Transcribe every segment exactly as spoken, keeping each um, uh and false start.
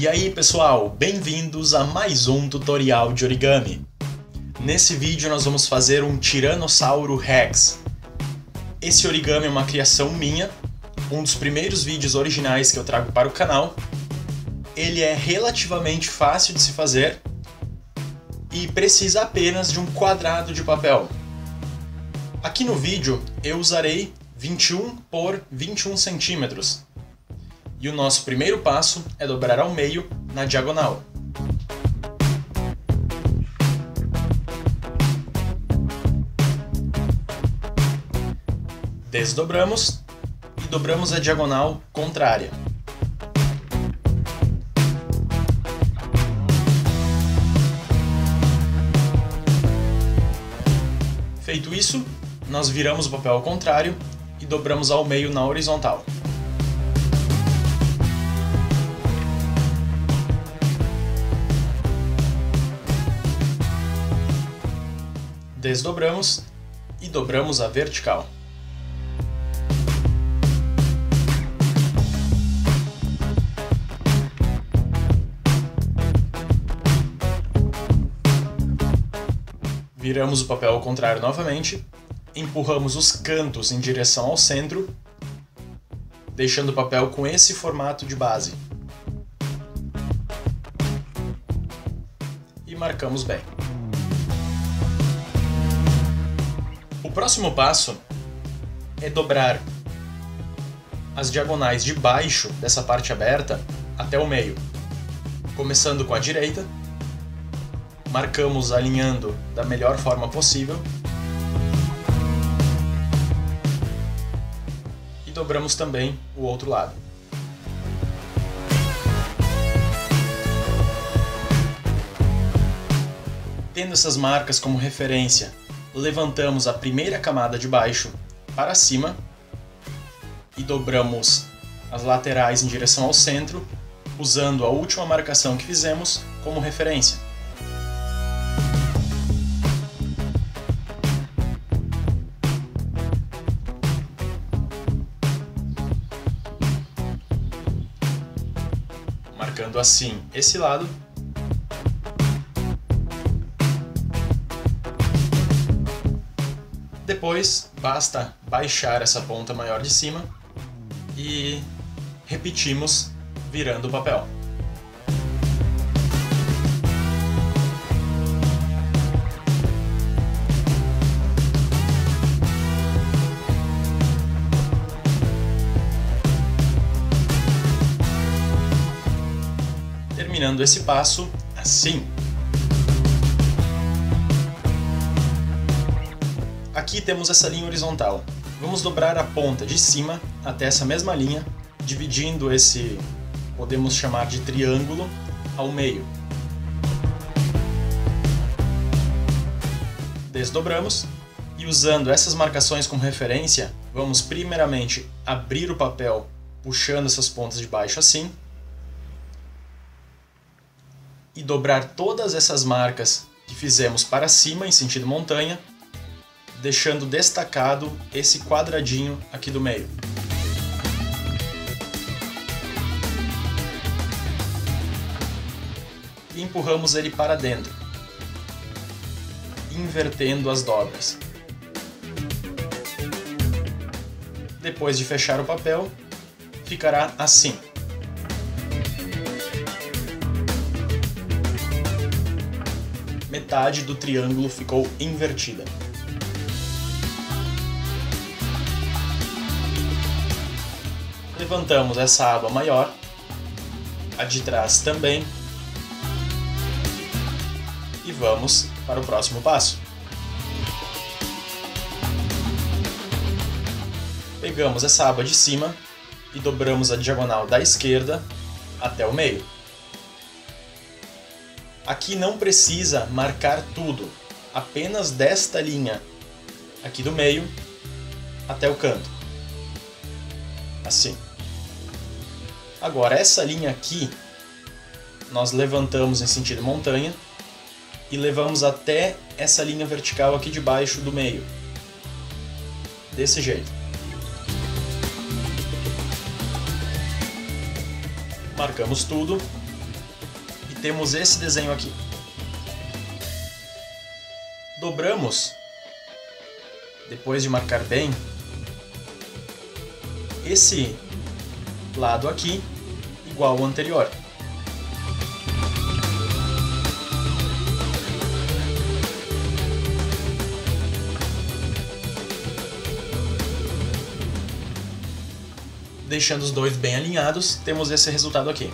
E aí pessoal, bem-vindos a mais um tutorial de origami. Nesse vídeo nós vamos fazer um Tiranossauro Rex. Esse origami é uma criação minha, um dos primeiros vídeos originais que eu trago para o canal. Ele é relativamente fácil de se fazer e precisa apenas de um quadrado de papel. Aqui no vídeo eu usarei vinte e um por vinte e um centímetros. E o nosso primeiro passo é dobrar ao meio na diagonal. Desdobramos e dobramos a diagonal contrária. Feito isso, nós viramos o papel ao contrário e dobramos ao meio na horizontal. Desdobramos e dobramos a vertical. Viramos o papel ao contrário novamente, empurramos os cantos em direção ao centro, deixando o papel com esse formato de base. E marcamos bem. O próximo passo é dobrar as diagonais de baixo dessa parte aberta até o meio. Começando com a direita, marcamos alinhando da melhor forma possível e dobramos também o outro lado. Tendo essas marcas como referência, levantamos a primeira camada de baixo para cima e dobramos as laterais em direção ao centro, usando a última marcação que fizemos como referência. Marcando assim esse lado. Depois, basta baixar essa ponta maior de cima e repetimos virando o papel. Terminando esse passo assim. Aqui temos essa linha horizontal. Vamos dobrar a ponta de cima até essa mesma linha, dividindo esse, podemos chamar de triângulo, ao meio. Desdobramos e, usando essas marcações como referência, vamos primeiramente abrir o papel puxando essas pontas de baixo assim e dobrar todas essas marcas que fizemos para cima em sentido montanha, deixando destacado esse quadradinho aqui do meio. E empurramos ele para dentro, invertendo as dobras. Depois de fechar o papel, ficará assim. Metade do triângulo ficou invertida. Levantamos essa aba maior, a de trás também, e vamos para o próximo passo. Pegamos essa aba de cima e dobramos a diagonal da esquerda até o meio. Aqui não precisa marcar tudo, apenas desta linha aqui do meio até o canto. Assim. Agora, essa linha aqui, nós levantamos em sentido montanha e levamos até essa linha vertical aqui de baixo do meio. Desse jeito. Marcamos tudo temos esse desenho aqui. Dobramos, depois de marcar bem, esse lado aqui igual ao anterior. Deixando os dois bem alinhados, temos esse resultado aqui.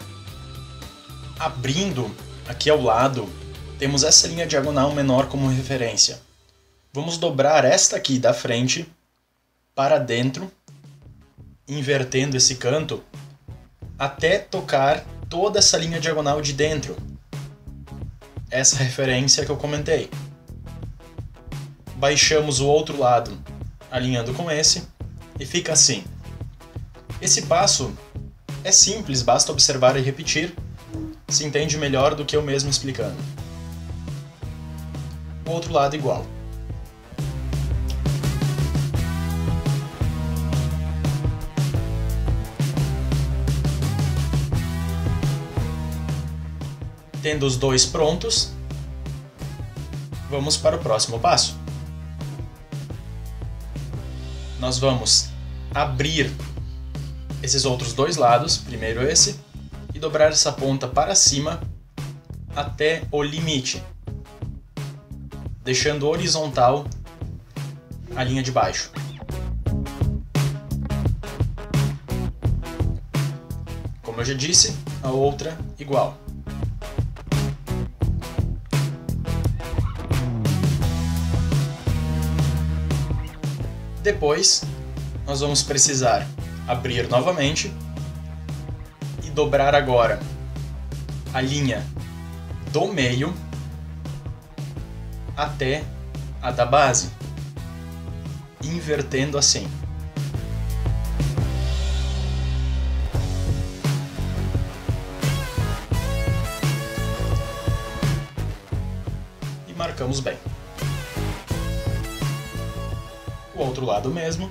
Abrindo aqui ao lado, temos essa linha diagonal menor como referência. Vamos dobrar esta aqui da frente para dentro, invertendo esse canto, até tocar toda essa linha diagonal de dentro. Essa referência que eu comentei. Baixamos o outro lado, alinhando com esse, e fica assim. Esse passo é simples, basta observar e repetir, se entende melhor do que eu mesmo explicando. O outro lado igual. Tendo os dois prontos, vamos para o próximo passo. Nós vamos abrir esses outros dois lados, primeiro esse, e dobrar essa ponta para cima até o limite, deixando horizontal a linha de baixo. Como eu já disse, a outra igual. Depois, nós vamos precisar abrir novamente e dobrar agora a linha do meio até a da base, invertendo assim. E marcamos bem. O outro lado mesmo.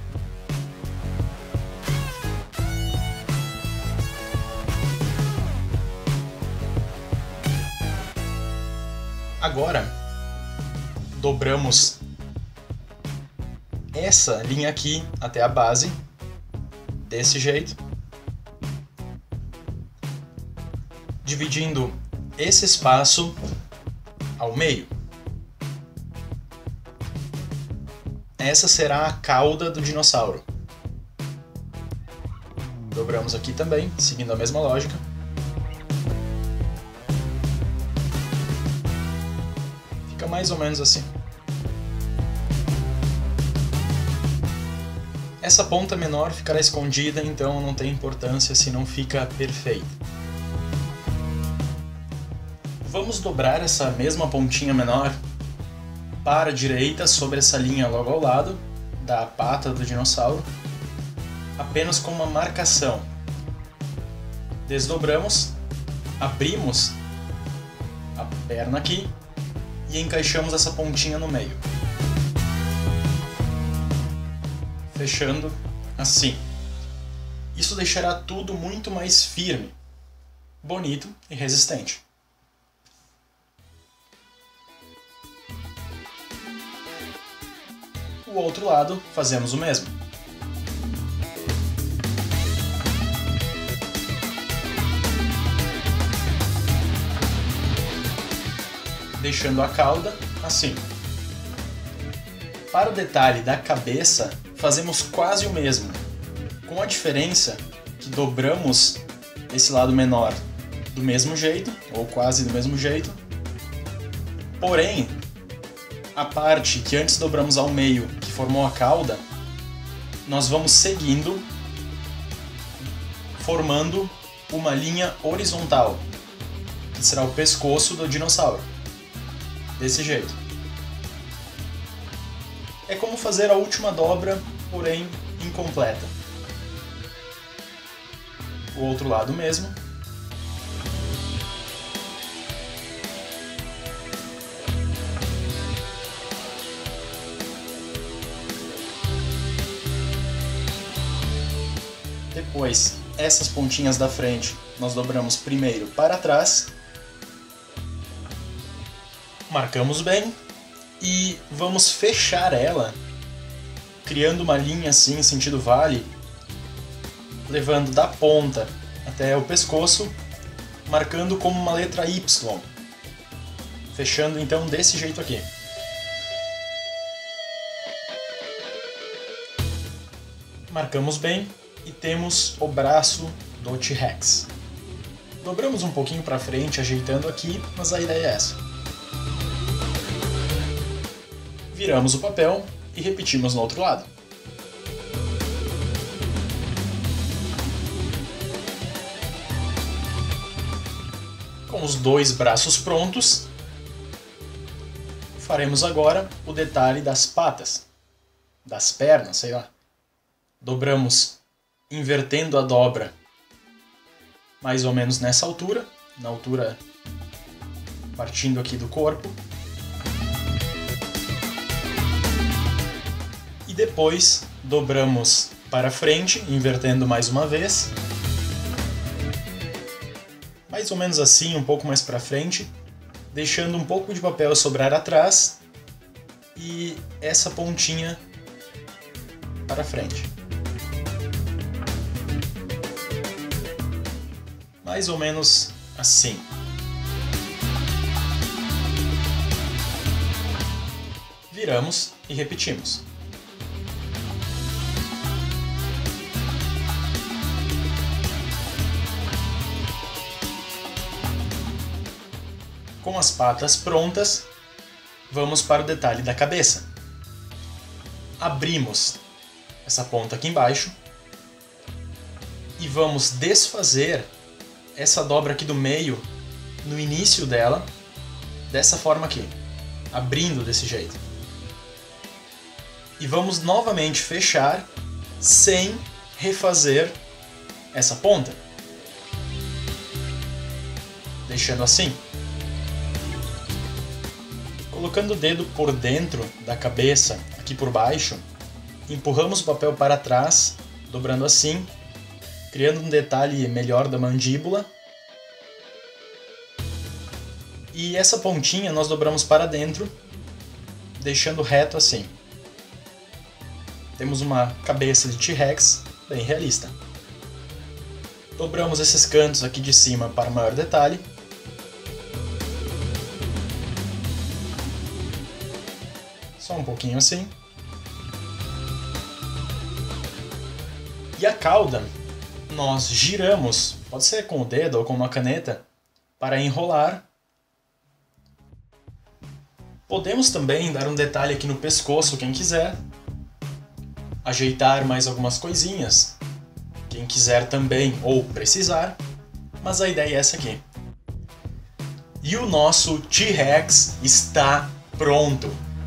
Agora, dobramos essa linha aqui até a base, desse jeito, dividindo esse espaço ao meio. Essa será a cauda do dinossauro. Dobramos aqui também, seguindo a mesma lógica. Fica mais ou menos assim. Essa ponta menor ficará escondida, então não tem importância se não fica perfeito. Vamos dobrar essa mesma pontinha menor para a direita sobre essa linha logo ao lado da pata do dinossauro, apenas com uma marcação. Desdobramos, abrimos a perna aqui e encaixamos essa pontinha no meio, fechando assim. Isso deixará tudo muito mais firme, bonito e resistente. O outro lado fazemos o mesmo. Deixando a cauda assim. Para o detalhe da cabeça, fazemos quase o mesmo, com a diferença que dobramos esse lado menor do mesmo jeito, ou quase do mesmo jeito, porém, a parte que antes dobramos ao meio, que formou a cauda, nós vamos seguindo, formando uma linha horizontal, que será o pescoço do dinossauro. Desse jeito. É como fazer a última dobra, porém incompleta. O outro lado mesmo. Depois, essas pontinhas da frente nós dobramos primeiro para trás Marcamos bem e vamos fechar ela, criando uma linha assim em sentido vale, levando da ponta até o pescoço, marcando como uma letra Y, fechando então desse jeito aqui. Marcamos bem e temos o braço do T-Rex. Dobramos um pouquinho para frente, ajeitando aqui, mas a ideia é essa. Viramos o papel e repetimos no outro lado. Com os dois braços prontos, faremos agora o detalhe das patas, das pernas, sei lá. Dobramos invertendo a dobra mais ou menos nessa altura, na altura partindo aqui do corpo. E depois dobramos para frente, invertendo mais uma vez. Mais ou menos assim, um pouco mais para frente, deixando um pouco de papel sobrar atrás e essa pontinha para frente. Mais ou menos assim. Viramos e repetimos. Com as patas prontas, vamos para o detalhe da cabeça. Abrimos essa ponta aqui embaixo e vamos desfazer essa dobra aqui do meio no início dela, dessa forma aqui, abrindo desse jeito. E vamos novamente fechar sem refazer essa ponta, deixando assim. Colocando o dedo por dentro da cabeça, aqui por baixo, empurramos o papel para trás, dobrando assim, criando um detalhe melhor da mandíbula. E essa pontinha nós dobramos para dentro, deixando reto assim. Temos uma cabeça de T-Rex bem realista. Dobramos esses cantos aqui de cima para maior detalhe. Só um pouquinho assim. E a cauda nós giramos, pode ser com o dedo ou com uma caneta, para enrolar. Podemos também dar um detalhe aqui no pescoço, quem quiser. Ajeitar mais algumas coisinhas, quem quiser também ou precisar. Mas a ideia é essa aqui. E o nosso T-Rex está pronto.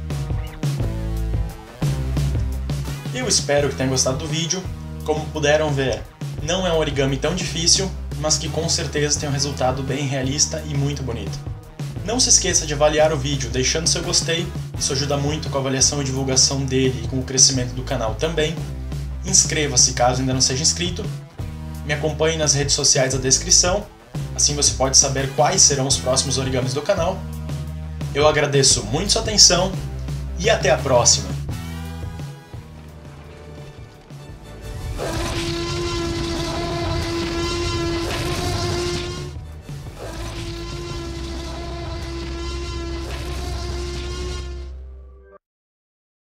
Eu espero que tenham gostado do vídeo. Como puderam ver, não é um origami tão difícil, mas que com certeza tem um resultado bem realista e muito bonito. Não se esqueça de avaliar o vídeo deixando seu gostei, isso ajuda muito com a avaliação e divulgação dele e com o crescimento do canal também. Inscreva-se caso ainda não seja inscrito, me acompanhe nas redes sociais da descrição, assim você pode saber quais serão os próximos origamis do canal. Eu agradeço muito sua atenção e até a próxima!